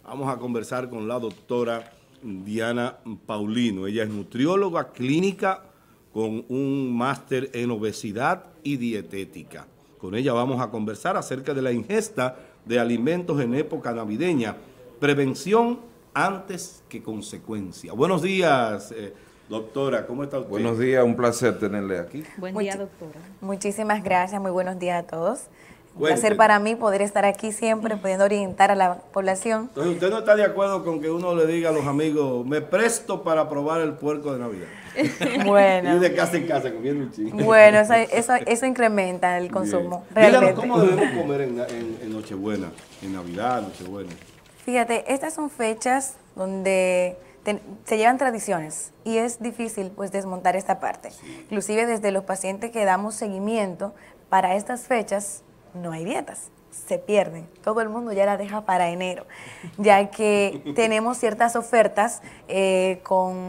Vamos a conversar con la doctora Diana Paulino. Ella es nutrióloga clínica con un máster en obesidad y dietética. Con ella vamos a conversar acerca de la ingesta de alimentos en época navideña, prevención antes que consecuencia. Buenos días, doctora, ¿cómo está usted? Buenos días, un placer tenerle aquí. Buen día, doctora. Muchísimas gracias, muy buenos días a todos. Un Cuénteme. placer para mí poder estar aquí siempre, pudiendo orientar a la población. Entonces, ¿usted no está de acuerdo con que uno le diga a los amigos, me presto para probar el puerco de Navidad? Bueno, Y de casa en casa comiendo un chingo. bueno, eso incrementa el consumo, Bien. Díganos, realmente. ¿cómo debemos comer en Nochebuena, en Navidad, Nochebuena? Fíjate, estas son fechas donde se llevan tradiciones y es difícil pues desmontar esta parte. Sí. Inclusive desde los pacientes que damos seguimiento para estas fechas no hay dietas, se pierden. Todo el mundo ya la deja para enero, ya que tenemos ciertas ofertas que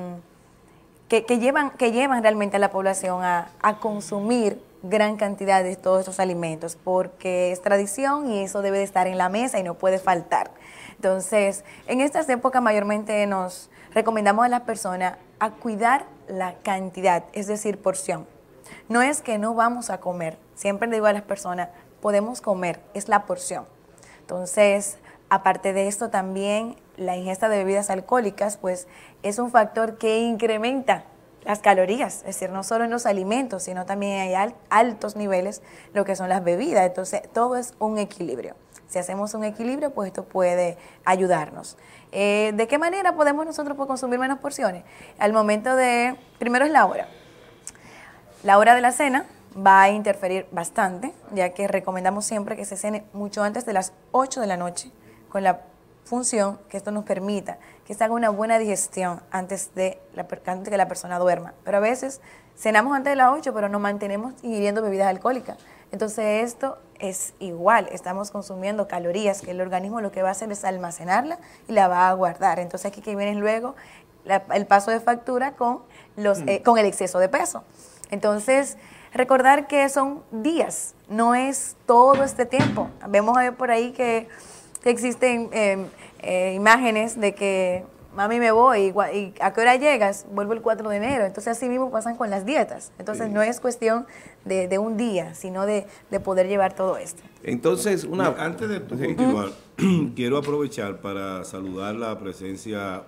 llevan realmente a la población a consumir gran cantidad de todos estos alimentos, porque es tradición y eso debe de estar en la mesa y no puede faltar. Entonces, en estas épocas mayormente nos recomendamos a las personas a cuidar la cantidad, es decir, porción. No es que no vamos a comer, siempre le digo a las personas, podemos comer, es la porción. Entonces, aparte de esto también, la ingesta de bebidas alcohólicas, pues es un factor que incrementa las calorías, es decir, no solo en los alimentos, sino también hay altos niveles lo que son las bebidas. Entonces, todo es un equilibrio. Si hacemos un equilibrio, pues esto puede ayudarnos. ¿De qué manera podemos nosotros consumir menos porciones? Al momento de, primero es la hora. La hora de la cena va a interferir bastante, ya que recomendamos siempre que se cene mucho antes de las 8 de la noche, con la función que esto nos permita que se haga una buena digestión antes de que la persona duerma. Pero a veces cenamos antes de las 8, pero nos mantenemos ingiriendo bebidas alcohólicas. Entonces esto es igual, estamos consumiendo calorías que el organismo lo que va a hacer es almacenarla y la va a guardar. Entonces aquí que viene luego el paso de factura con el exceso de peso. Entonces, recordar que son días, no es todo este tiempo. Vemos por ahí que existen imágenes de que, mami, me voy, y ¿a qué hora llegas? Vuelvo el 4 de enero. Entonces, así mismo pasan con las dietas. Entonces, sí, no es cuestión de un día, sino de poder llevar todo esto. Entonces, antes de continuar, quiero aprovechar para saludar la presencia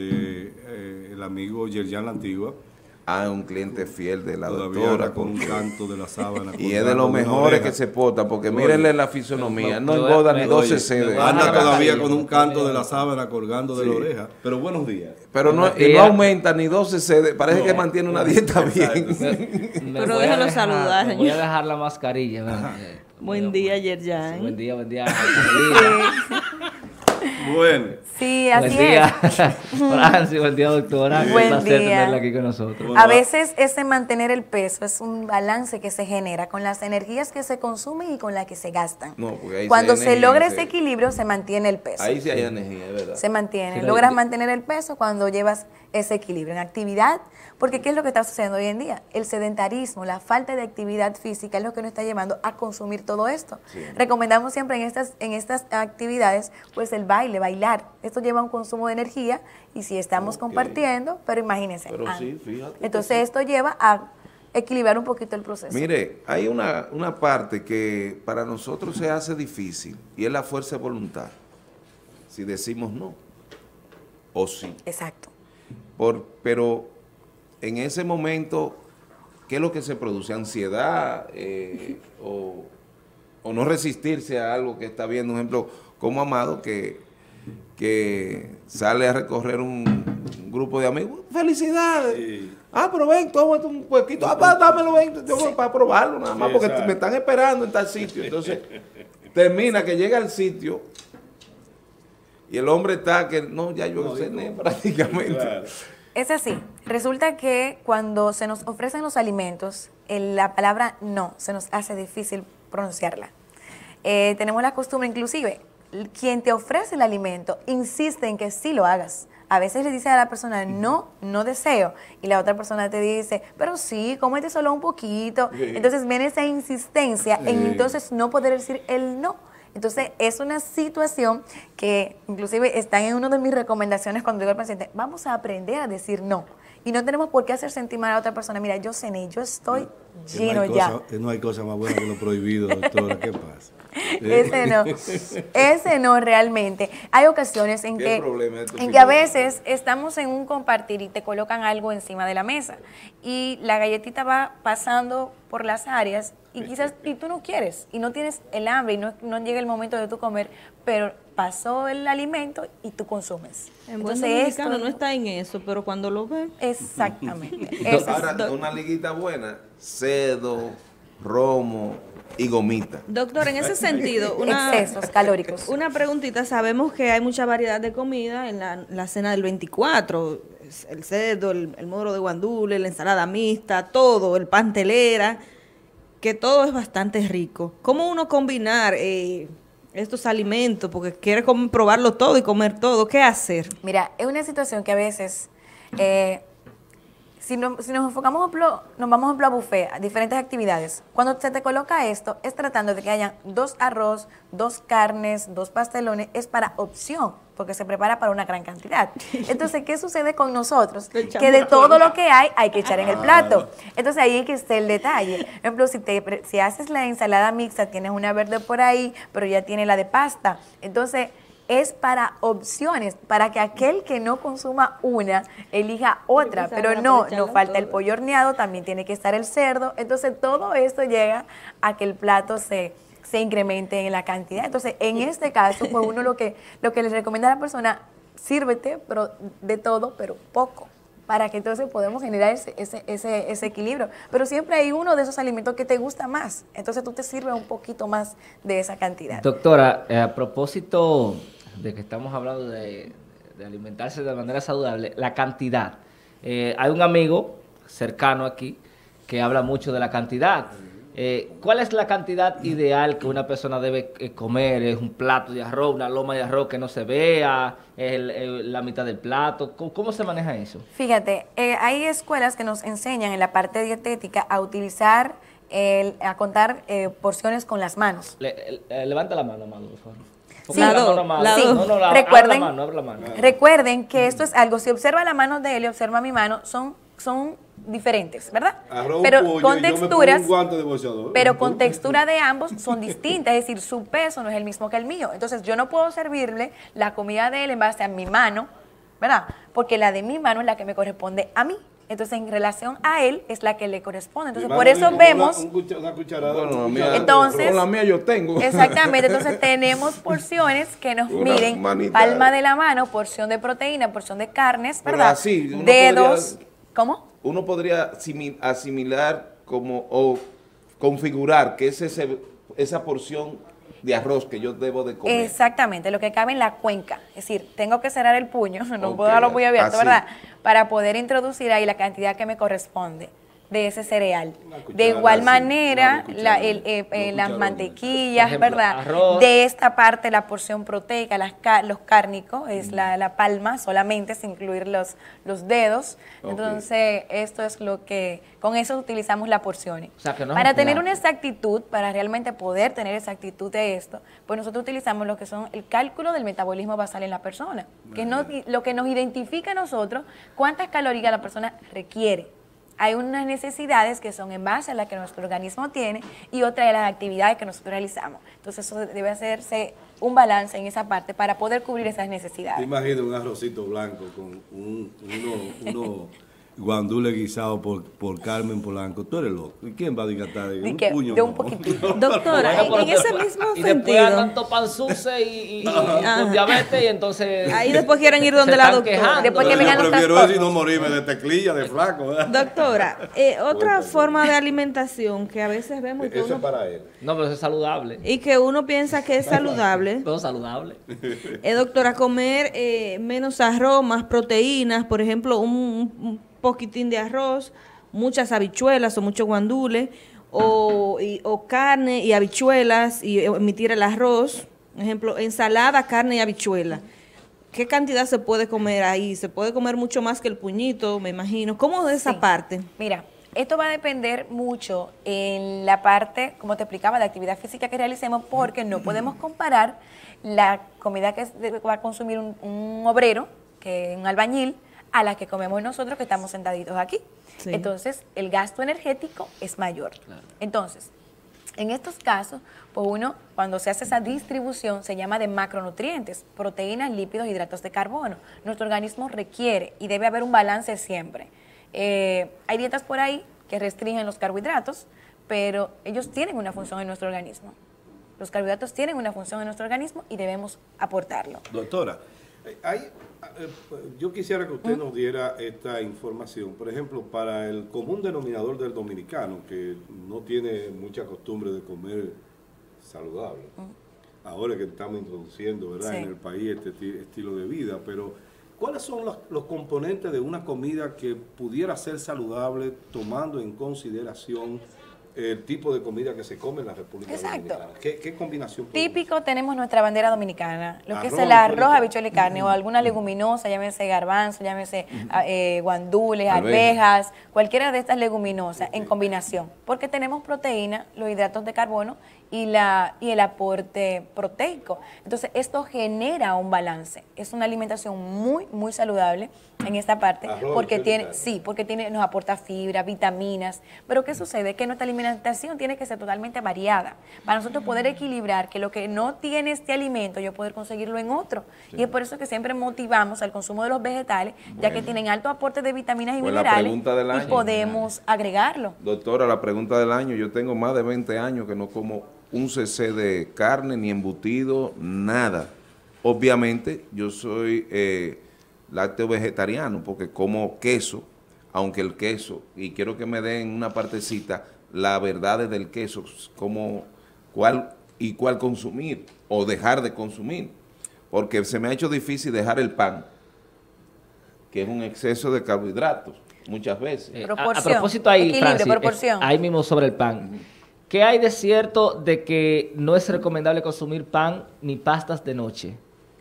del amigo Yerjan La Antigua. Un cliente fiel de la todavía doctora. Con un canto de la sábana. Y es de los mejores que se portan, porque mírenle la fisonomía, no engorda ni 12 CD. Anda todavía con un canto de la sábana colgando de la oreja. Pero buenos días. Pero no aumenta ni 12 CD, parece que mantiene una dieta bien. Pero déjalo saludar, señor. Voy a dejar la mascarilla. Buen día, Yerjan. Buen día, buen día. Bueno. Sí, así buen día, es. Francis, buen día, doctora. Buen Un placer día. tenerla aquí con nosotros. A veces ese mantener el peso es un balance que se genera con las energías que se consumen y con las que se gastan. No, porque ahí cuando sí hay se energía, logra ese equilibrio, se mantiene el peso. Ahí sí hay energía, es verdad. Se mantiene. Sí, Logras mantener el peso cuando llevas ese equilibrio en actividad, porque ¿qué es lo que está sucediendo hoy en día? El sedentarismo, la falta de actividad física es lo que nos está llevando a consumir todo esto. Sí. Recomendamos siempre en estas actividades, pues el baile, bailar. Esto lleva un consumo de energía y si estamos compartiendo, pero imagínense. Pero sí, fíjate. Entonces esto lleva a equilibrar un poquito el proceso. Mire, hay una parte que para nosotros se hace difícil y es la fuerza de voluntad. Si decimos no o sí. Exacto. Pero en ese momento, ¿qué es lo que se produce? ¿Ansiedad o no resistirse a algo que está viendo? Un ejemplo, como Amado, que sale a recorrer un grupo de amigos. ¡Felicidades! Sí. Pero ven, tómate un huequito. Dámelo, ven, yo voy para probarlo nada más, porque me están esperando en tal sitio. Entonces, termina que llega al sitio y el hombre está que, ya yo cené prácticamente. Claro. Es así. Resulta que cuando se nos ofrecen los alimentos, la palabra no se nos hace difícil pronunciarla. Tenemos la costumbre, inclusive, quien te ofrece el alimento insiste en que sí lo hagas. A veces le dice a la persona, no deseo. Y la otra persona te dice, pero sí, cómete solo un poquito. Sí. Entonces viene esa insistencia en entonces no poder decir el no. Entonces, es una situación que inclusive está en una de mis recomendaciones cuando digo al paciente, vamos a aprender a decir no. Y no tenemos por qué hacer sentir mal a otra persona. Mira, yo cené, yo estoy lleno ya. No hay cosa más buena que lo prohibido, doctora. ¿Qué pasa? Ese no realmente. Hay ocasiones en que a veces estamos en un compartir y te colocan algo encima de la mesa y la galletita va pasando por las áreas y quizás y tú no quieres y no tienes el hambre y no llega el momento de tú comer, pero pasó el alimento y tú consumes. En buen dominicano no está en eso, pero cuando lo ven. Exactamente. Ahora, una liguita buena, cedo, romo y gomita. Doctor, en ese sentido, excesos calóricos. Una preguntita, sabemos que hay mucha variedad de comida en la cena del 24, el cerdo, el moro de guandule, la ensalada mixta, todo, el pan telera, que todo es bastante rico. ¿Cómo uno combinar estos alimentos? Porque quiere probarlo todo y comer todo. ¿Qué hacer? Mira, es una situación que a veces, si nos enfocamos, nos vamos a buffet, a diferentes actividades. Cuando se te coloca esto, es tratando de que hayan 2 arroz, 2 carnes, 2 pastelones, es para opción, porque se prepara para una gran cantidad. Entonces, ¿qué sucede con nosotros? Que de todo lo que hay que echar en el plato. Entonces, ahí hay que estar el detalle. Por ejemplo, si haces la ensalada mixta, tienes una verde por ahí, pero ya tiene la de pasta. Entonces, es para opciones, para que aquel que no consuma una, elija otra. Pero no falta el pollo horneado, también tiene que estar el cerdo. Entonces, todo esto llega a que el plato se incremente en la cantidad. Entonces, en este caso, pues uno lo que les recomienda a la persona, sírvete pero de todo, pero poco, para que entonces podamos generar ese equilibrio. Pero siempre hay uno de esos alimentos que te gusta más, entonces tú te sirves un poquito más de esa cantidad. Doctora, a propósito de que estamos hablando de alimentarse de manera saludable, la cantidad. Hay un amigo cercano aquí que habla mucho de la cantidad. ¿Cuál es la cantidad ideal que una persona debe comer? ¿Es un plato de arroz, una loma de arroz que no se vea? ¿Es la mitad del plato? ¿Cómo se maneja eso? Fíjate, hay escuelas que nos enseñan en la parte dietética a utilizar, a contar porciones con las manos. Levanta la mano, por favor. Sí, recuerden que esto es algo, si observa la mano de él y observa mi mano, son diferentes, ¿verdad? Pero con texturas, pero con textura de ambos son distintas, es decir, su peso no es el mismo que el mío. Entonces, yo no puedo servirle la comida de él en base a mi mano, ¿verdad? Porque la de mi mano es la que me corresponde a mí. Entonces, en relación a él, es la que le corresponde. Entonces, por eso vemos... Una cucharada. Entonces, con la mía yo tengo. Exactamente. Entonces, tenemos porciones que nos miden palma de la mano, porción de proteína, porción de carnes, ¿verdad? Así, dedos... ¿Cómo? Uno podría asimilar o configurar que es esa porción de arroz que yo debo de comer. Exactamente, lo que cabe en la cuenca. Es decir, tengo que cerrar el puño, no puedo dejarlo muy abierto, ¿verdad? Para poder introducir ahí la cantidad que me corresponde de ese cereal. De igual manera, las mantequillas, ¿verdad? Arroz. De esta parte, la porción proteica, los cárnicos, es la palma solamente, sin incluir los dedos. Entonces, esto es lo que, con eso utilizamos las porciones. O sea, que no para tener una exactitud, para realmente poder tener exactitud de esto, pues nosotros utilizamos lo que son el cálculo del metabolismo basal en la persona, que es lo que nos identifica a nosotros cuántas calorías la persona requiere. Hay unas necesidades que son en base a las que nuestro organismo tiene y otra de las actividades que nosotros realizamos. Entonces, eso debe hacerse un balance en esa parte para poder cubrir esas necesidades. Te imagino un arrocito blanco con uno guandule guisado por Carmen Polanco. Tú eres loco. ¿Y quién va a digatar un puño? De un poquitito. Doctora, en ese mismo y sentido. después tanto panzuce y con diabetes y entonces... Ahí después quieren ir donde la doctora. Después que vengan Yo los prefiero eso y trastornos. no morirme de teclilla, de flaco. ¿verdad? Doctora, otra forma de alimentación que a veces vemos y que Eso es uno, para él. No, pero eso es saludable. y que uno piensa que es saludable. Todo saludable. Doctora, comer menos arroz, más proteínas, por ejemplo, un poquitín de arroz, muchas habichuelas o muchos guandules, o carne y habichuelas y emitir el arroz, por ejemplo, ensalada, carne y habichuela. ¿Qué cantidad se puede comer ahí? ¿Se puede comer mucho más que el puñito, me imagino? ¿Cómo de esa parte? Mira, Esto va a depender mucho en la parte, como te explicaba, de actividad física que realicemos, porque no podemos comparar la comida que va a consumir un obrero, que un albañil, a la que comemos nosotros que estamos sentaditos aquí. Sí. Entonces, el gasto energético es mayor. Claro. Entonces, en estos casos, pues uno, cuando se hace esa distribución, se llama de macronutrientes, proteínas, lípidos, hidratos de carbono. Nuestro organismo requiere y debe haber un balance siempre. Hay dietas por ahí que restringen los carbohidratos, pero ellos tienen una función en nuestro organismo. Los carbohidratos tienen una función en nuestro organismo y debemos aportarlo. Doctora, yo quisiera que usted nos diera esta información. Por ejemplo, para el común denominador del dominicano, que no tiene mucha costumbre de comer saludable, ahora que estamos introduciendo, ¿verdad?, Sí. en el país este estilo de vida, pero ¿cuáles son los componentes de una comida que pudiera ser saludable tomando en consideración el tipo de comida que se come en la República Exacto. Dominicana? ¿Qué combinación podemos Típico tenemos nuestra bandera dominicana, lo que es Arroz, el arroz, habichuela y habichuela y carne, o alguna leguminosa, llámese garbanzo, llámese guandules, arvejas, cualquiera de estas leguminosas en combinación, porque tenemos proteína, los hidratos de carbono y el aporte proteico. Entonces, esto genera un balance. Es una alimentación muy, muy saludable en esta parte, Arroz, porque habichuela y tiene, carne. nos aporta fibra, vitaminas, pero ¿qué sucede? Que nuestra alimentación tiene que ser totalmente variada, para nosotros poder equilibrar que lo que no tiene este alimento, yo poder conseguirlo en otro. Y es por eso que siempre motivamos al consumo de los vegetales, ya que tienen alto aporte de vitaminas y Pues la minerales, pregunta del y año. podemos agregarlo. Doctora, la pregunta del año, yo tengo más de 20 años que no como un cc de carne, ni embutido, nada. Obviamente, yo soy lácteo vegetariano porque como queso, aunque el queso, y quiero que me den una partecita, la verdad del queso, como cuál consumir o dejar de consumir, porque se me ha hecho difícil dejar el pan, que es un exceso de carbohidratos, muchas veces. A Proporción, propósito ahí, equilibrio, Francis, proporción. ahí mismo sobre el pan. ¿Qué hay de cierto de que no es recomendable consumir pan ni pastas de noche?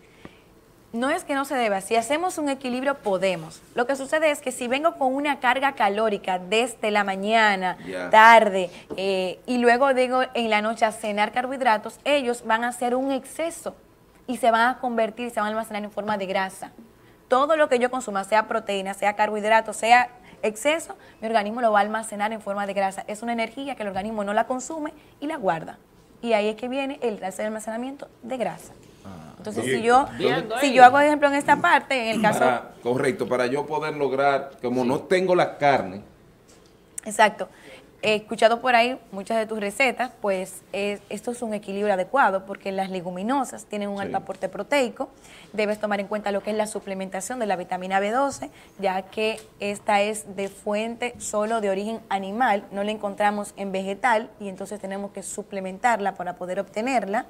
No es que no se deba, si hacemos un equilibrio podemos. Lo que sucede es que si vengo con una carga calórica desde la mañana, tarde, y luego digo en la noche a cenar carbohidratos, ellos van a hacer un exceso y se van a convertir, se van a almacenar en forma de grasa. Todo lo que yo consuma, sea proteína, sea carbohidratos, sea exceso, mi organismo lo va a almacenar en forma de grasa. Es una energía que el organismo no la consume y la guarda. Y ahí es que viene el almacenamiento de grasa. Entonces, Bien. si yo hago ejemplo en esta parte, en el caso... Correcto, para yo poder lograr, como no tengo la carne. Exacto. He escuchado por ahí muchas de tus recetas, pues esto es un equilibrio adecuado porque las leguminosas tienen un alto aporte proteico. Debes tomar en cuenta lo que es la suplementación de la vitamina B12, ya que esta es de fuente solo de origen animal, no la encontramos en vegetal y entonces tenemos que suplementarla para poder obtenerla.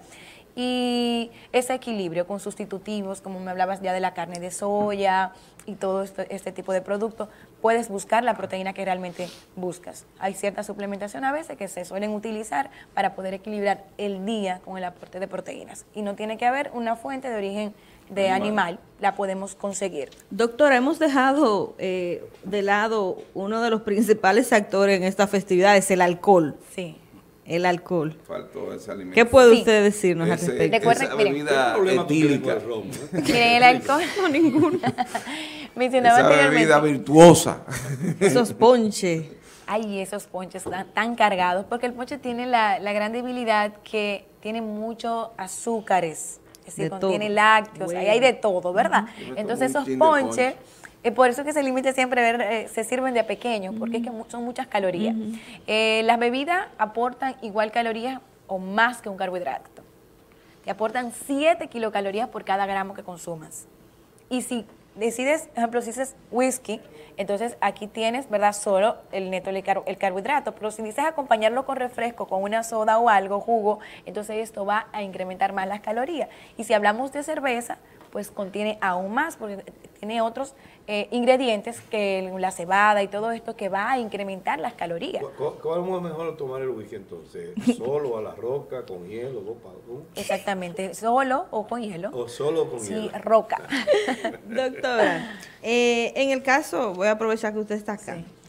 Y ese equilibrio con sustitutivos, como me hablabas ya de la carne de soya y todo este tipo de productos, puedes buscar la proteína que realmente buscas. Hay cierta suplementación a veces que se suelen utilizar para poder equilibrar el día con el aporte de proteínas. Y no tiene que haber una fuente de origen de animal, la podemos conseguir. Doctora, hemos dejado de lado uno de los principales actores en estas festividades, el alcohol. Sí. El alcohol. Faltó ese alimento. ¿Qué puede Sí. usted decirnos al respecto? Recuerden, Esa miren, bebida problema tú tienes etílica, con el romo, Miren, el alcohol, No, ninguno. mencionaba esa bebida anteriormente. virtuosa. Esos ponches. Ay, esos ponches tan cargados, porque el ponche tiene la gran debilidad que tiene muchos azúcares, es decir, De contiene todo. lácteos, ahí Bueno. hay de todo, ¿verdad? Yo me tomo Entonces un esos chin de ponches, por eso que se limita siempre a ver, se sirven de pequeños, porque es que son muchas calorías. Las bebidas aportan igual calorías o más que un carbohidrato. Te aportan 7 kilocalorías por cada gramo que consumas. Y si decides, por ejemplo, si dices whisky, entonces aquí tienes, ¿verdad?, solo el neto, el carbohidrato. Pero si dices acompañarlo con refresco, con una soda o algo, jugo, entonces esto va a incrementar más las calorías. Y si hablamos de cerveza, pues contiene aún más, porque tiene otros ingredientes que la cebada y todo esto que va a incrementar las calorías. ¿Cómo es mejor tomar el whisky entonces? ¿Solo, a la roca, con hielo, dos para uno? Exactamente, solo o con hielo. ¿O solo con Sí, hielo? roca. Doctora, en el caso, voy a aprovechar que usted está acá. Sí.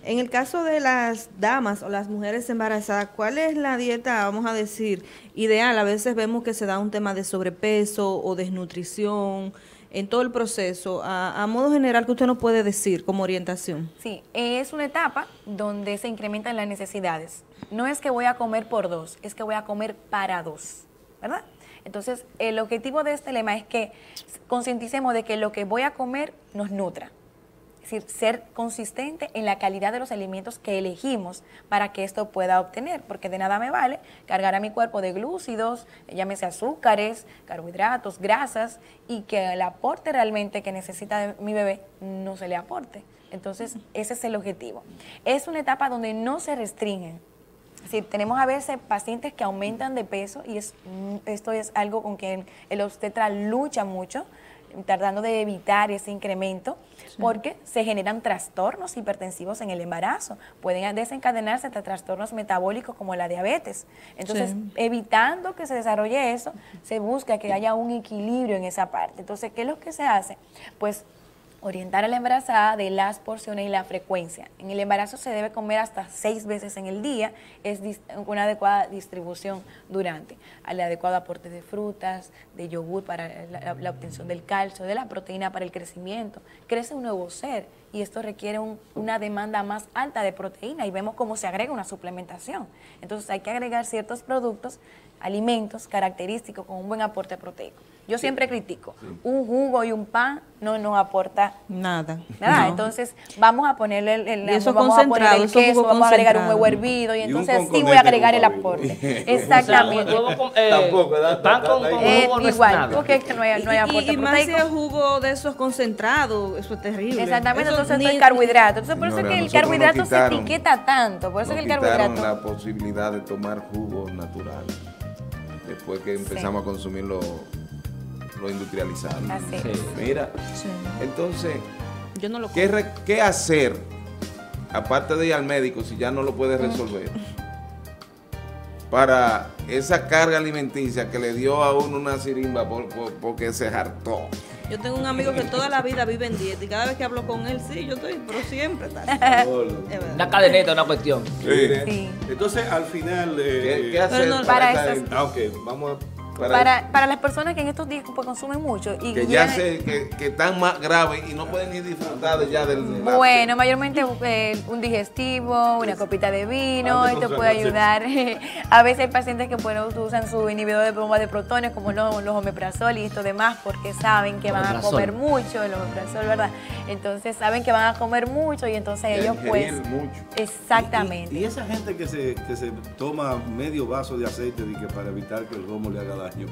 En el caso de las damas o las mujeres embarazadas, ¿cuál es la dieta, vamos a decir, ideal? A veces vemos que se da un tema de sobrepeso o desnutrición en todo el proceso. A modo general, ¿qué usted nos puede decir como orientación? Sí, es una etapa donde se incrementan las necesidades. No es que voy a comer por 2, es que voy a comer para 2, ¿verdad? Entonces, el objetivo de este lema es que concienticemos de que lo que voy a comer nos nutra. Es decir, ser consistente en la calidad de los alimentos que elegimos para que esto pueda obtener, porque de nada me vale cargar a mi cuerpo de glúcidos, llámese azúcares, carbohidratos, grasas, y que el aporte realmente que necesita mi bebé no se le aporte. Entonces, ese es el objetivo. Es una etapa donde no se restringen. Es decir, tenemos a veces pacientes que aumentan de peso y esto es algo con que el obstetra lucha mucho, tratando de evitar ese incremento, porque se generan trastornos hipertensivos en el embarazo. Pueden desencadenarse hasta trastornos metabólicos como la diabetes. Entonces, evitando que se desarrolle eso, se busca que haya un equilibrio en esa parte. Entonces, ¿qué es lo que se hace? Pues orientar a la embarazada de las porciones y la frecuencia. En el embarazo se debe comer hasta 6 veces en el día, es una adecuada distribución durante, al adecuado aporte de frutas, de yogur para la obtención del calcio, de la proteína para el crecimiento. Crece un nuevo ser y esto requiere una demanda más alta de proteína y vemos cómo se agrega una suplementación. Entonces hay que agregar ciertos productos, alimentos característicos con un buen aporte proteico. Yo siempre critico, un jugo y un pan no nos aporta nada. No. Entonces vamos a ponerle vamos a poner el queso, vamos a agregar un huevo hervido y entonces sí voy a agregar el aporte. Exactamente. Tampoco, pan con jugo no es igual, nada. porque es que no hay aporte y más si es jugo de esos concentrados, eso es terrible. Exactamente, eso entonces esto es carbohidrato. Entonces por eso es que el carbohidrato se etiqueta tanto, por eso es que el carbohidrato... la posibilidad de tomar jugos naturales, después que empezamos a consumir lo industrializado. Así es. Mira, entonces, yo no lo ¿qué hacer, aparte de ir al médico, si ya no lo puedes resolver, para esa carga alimenticia que le dio a uno una sirimba porque se hartó? Yo tengo un amigo que toda la vida vive en dieta y cada vez que hablo con él, sí, yo estoy, pero siempre está. Una cadeneta, una cuestión. Sí. Entonces, al final... ¿Qué hacer no, para esa esas- gente? vamos a... Para las personas que en estos días pues, consumen mucho y Que ya sé que están más graves y no pueden ni disfrutar de ya del... bueno, mayormente un digestivo, una copita de vino, esto puede ayudar. A veces hay pacientes que usan su inhibidor de bomba de protones como los omeprazol y esto demás porque saben que van a comer mucho, el omeprazol, ¿verdad? Entonces saben que van a comer mucho y entonces ellos pues... mucho. Exactamente. Y esa gente que se toma medio vaso de aceite para evitar que el romo le haga daño.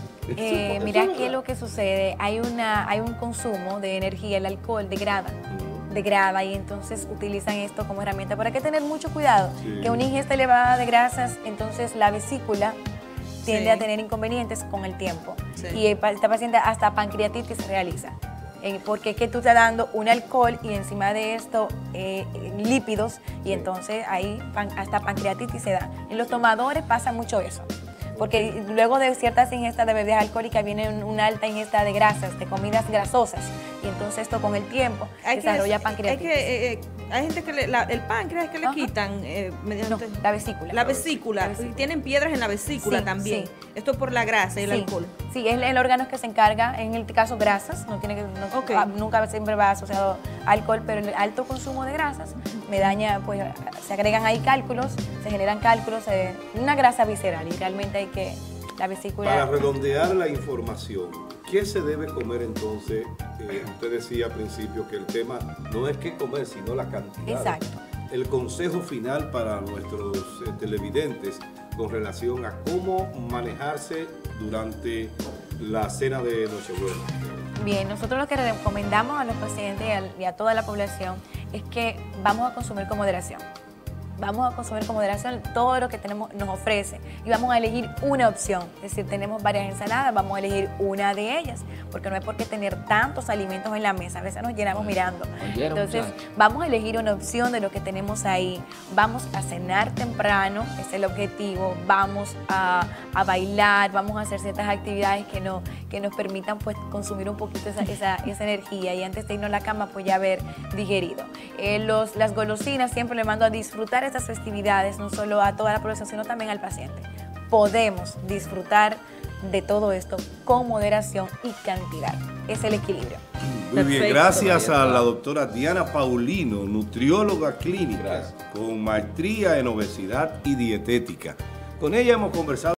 Mira qué es lo que sucede, hay un consumo de energía, el alcohol degrada y entonces utilizan esto como herramienta, pero hay que tener mucho cuidado, que una ingesta elevada de grasas, entonces la vesícula tiende a tener inconvenientes con el tiempo y esta paciente hasta pancreatitis se realiza. Porque es que tú estás dando un alcohol y encima de esto lípidos y entonces ahí hasta pancreatitis se da. En los tomadores pasa mucho eso. Porque luego de ciertas ingestas de bebidas alcohólicas viene una alta ingesta de grasas, de comidas grasosas, y entonces esto con el tiempo desarrolla pancreatitis. Hay gente que el páncreas que le quitan mediante la vesícula. La vesícula. Y tienen piedras en la vesícula también. Esto por la grasa y el alcohol. Sí, es el órgano que se encarga, en el caso grasas, nunca siempre va asociado a alcohol, pero el alto consumo de grasas me daña, pues se agregan ahí cálculos, se generan cálculos, una grasa visceral y realmente hay que la vesícula... Para redondear la información, ¿qué se debe comer entonces? Usted decía al principio que el tema no es qué comer, sino la cantidad. Exacto. El consejo final para nuestros televidentes con relación a cómo manejarse durante la cena de Nochebuena. Bien, nosotros lo que recomendamos a los pacientes y a toda la población es que vamos a consumir con moderación. Vamos a consumir con moderación todo lo que nos ofrece y vamos a elegir una opción. Es decir, tenemos varias ensaladas, vamos a elegir una de ellas, porque no hay por qué tener tantos alimentos en la mesa. A veces nos llenamos mirando. Entonces, vamos a elegir una opción de lo que tenemos ahí. Vamos a cenar temprano, ese es el objetivo. Vamos a bailar, vamos a hacer ciertas actividades que que nos permitan pues consumir un poquito esa energía y antes de irnos a la cama pues ya haber digerido. Las golosinas siempre le mando a disfrutar estas festividades, no solo a toda la población, sino también al paciente. Podemos disfrutar de todo esto con moderación y cantidad. Es el equilibrio. Muy bien, Perfecto. gracias a la doctora Diana Paulino, nutrióloga clínica con maestría en obesidad y dietética. Con ella hemos conversado